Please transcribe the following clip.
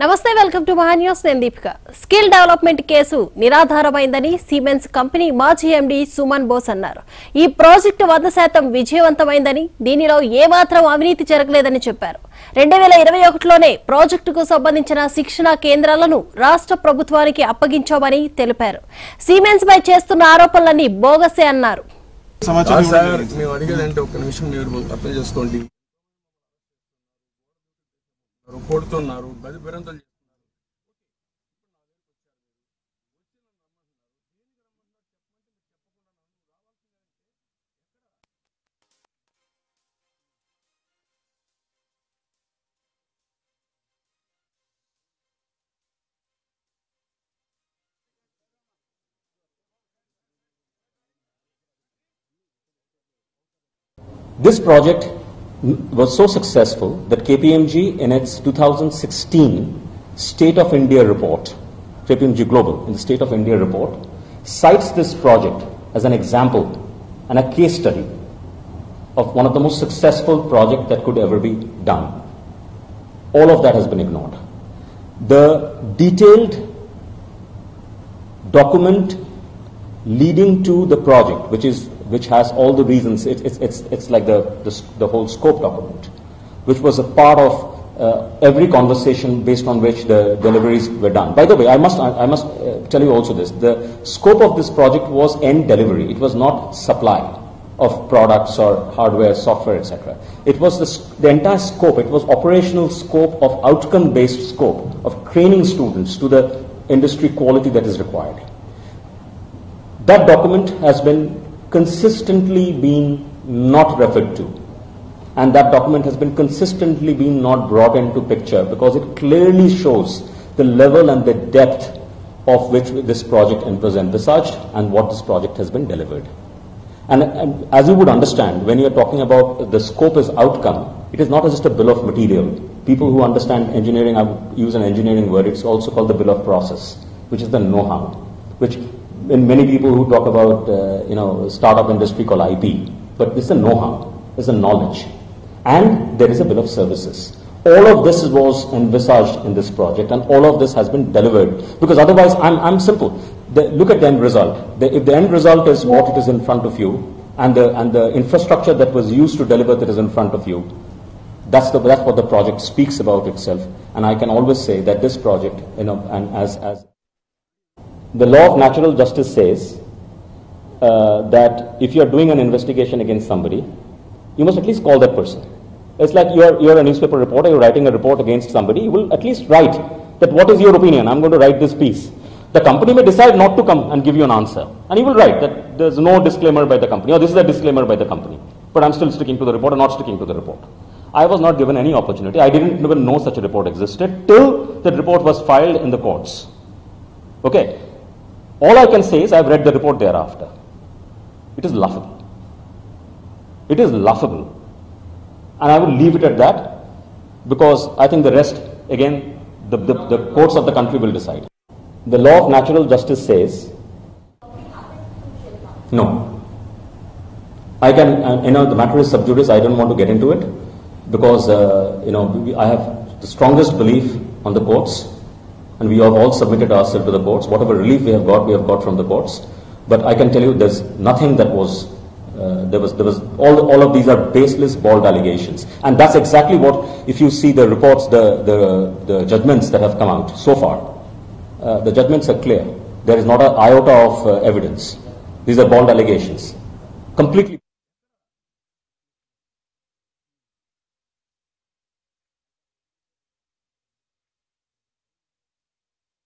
నమస్తే welcome to Maha News నేను Deepika skill development case నిరాధారమైందని సిమెన్స్ కంపెనీ మాజీ ఎండీ సుమన్ బోస్ అన్నారు. ఈ ప్రాజెక్టు 100% విజయవంతమైందని దీనిలో ఏమాత్రం అవినీతి జరగలేదని చెప్పారు. 2021లోనే ప్రాజెక్టుకు సంబంధించిన శిక్షణా కేంద్రాలను రాష్ట్ర ప్రభుత్వానికి అప్పగించామని తెలిపారు. సిమెన్స్ పై చేస్తున్న ఆరోపణలన్నీ బోగసే అన్నారు. This project was so successful that KPMG in its 2016 State of India report, KPMG Global in the State of India report, cites this project as an example and a case study of one of the most successful projects that could ever be done. All of that has been ignored. The detailed document leading to the project, which has all the reasons, it's like the whole scope document, which was a part of every conversation based on which the deliveries were done. By the way, I must tell you also this: the scope of this project was end delivery. It was not supply of products or hardware, software, etc. It was the entire scope. It was operational scope of outcome-based scope of training students to the industry quality that is required. That document has been consistently been not referred to, and that document has been consistently been not brought into picture because it clearly shows the level and the depth of which this project was envisaged and what this project has been delivered. And as you would understand, when you are talking about the scope as outcome, it is not just a bill of material. People who understand engineering, I would use an engineering word, it's also called the bill of process, which is the know-how, which in many people who talk about startup industry call IP, but this is a know-how, this is a knowledge, and there is a bill of services. All of this was envisaged in this project, and all of this has been delivered. Because otherwise, I'm simple. Look at the end result. If the end result is what it is in front of you, and the infrastructure that was used to deliver that is in front of you, that's what the project speaks about itself. And I can always say that this project, and as the law of natural justice says that if you are doing an investigation against somebody, you must at least call that person. It's like you're a newspaper reporter, you're writing a report against somebody, you will at least write that what is your opinion, I'm going to write this piece. The company may decide not to come and give you an answer, and you will write that there's no disclaimer by the company, or this is a disclaimer by the company, but I'm still sticking to the report or not sticking to the report. I was not given any opportunity. I didn't even know such a report existed till the report was filed in the courts. Okay. All I can say is I've read the report thereafter. It is laughable. It is laughable. And I will leave it at that because I think the rest, again, the courts of the country will decide. The law of natural justice says, no. I can, the matter is sub judice, I don't want to get into it because, I have the strongest belief on the courts. And we have all submitted ourselves to the courts. Whatever relief we have got from the courts. But I can tell you there's nothing that was, there was all of these are baseless, bald allegations. And that's exactly what, if you see the reports, the judgments that have come out so far, the judgments are clear. There is not an iota of evidence. These are bald allegations. Completely.